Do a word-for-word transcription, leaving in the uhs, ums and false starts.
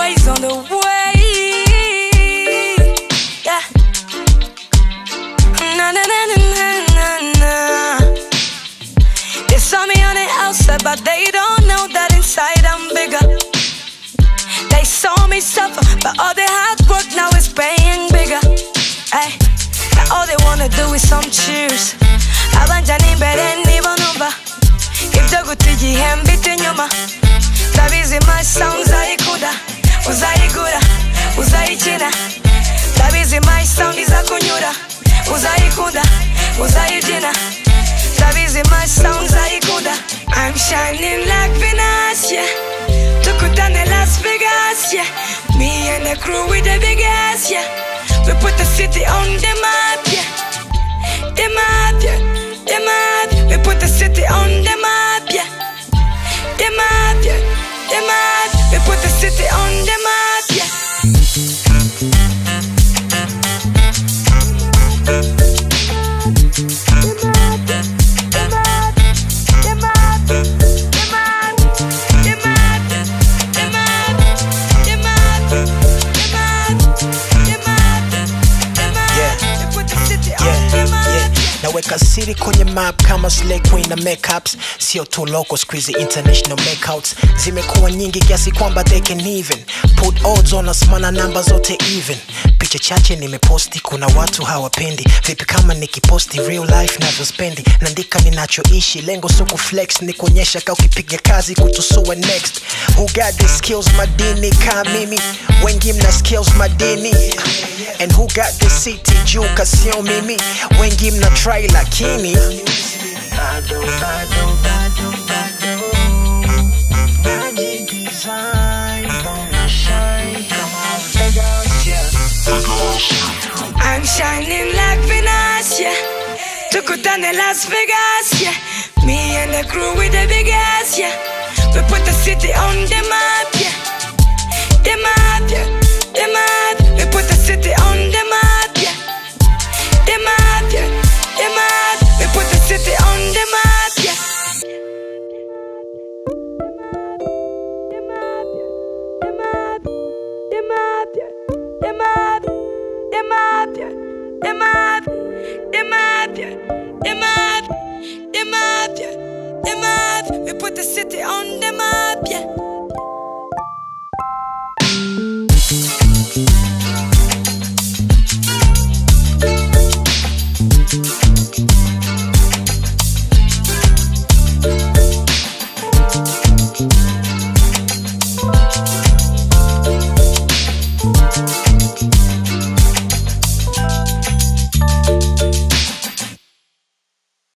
Wayz on the way. Yeah. Na na na na na na. They saw me on the outside, but they don't know that inside I'm bigger. They saw me suffer, but all the hard work now is paying bigger. Ay, now all they wanna do is some cheers. Abanjani mbere nibonumva ibyo gutigihemba itinyuma. Ndabizi my sound uzayikunda, uzayigura, uzayikina. Ndabizi my sound izakunyura, uzayikunda, uzayikina. Ndabizi my sound uzayikunda. I'm shining like Venus, yeah. Tukutane Las Vegas, yeah. Me and the crew with the big ass, yeah. We put the city on the map, yeah. The map, yeah. The map, we put the city on the map, yeah. The map, yeah. The map, we put the city on the map, yeah. Naweka siri kwenye map kama slay queen na makeups. Sio tu local squeezy international makeouts. Zimekuwa nyingi kiasi kwamba they can even put odds on us, mana namba zote even. Picha chache nimeposti, kuna watu hawapendi. Vipi kama nikiposti real life navyospendi? Nandika ninachoishi, lengo sio kuflex, ni kuonyesha ka ukipiga kazi kutusua next. Who got the skills madini kama mimi? Wengi mna skills madini. And who got the city juu kasio mimi? Wengi mna try lakini bado bado bado bado magic design gonna shine kama Vegas, yeah. I'm shining like Venus, yeah. Tukutane Las Vegas, yeah. Me and the crew with the big ass, yeah. We put the city on the map, yeah. The map, yeah. The map, we put the city on the map, yeah. The map, yeah. The map, we put the city on the map, yeah. The map, yeah. The map, the map, yeah. The map, the map, yeah. The map, the map, yeah. The map, the map, yeah. The map, we put the city on the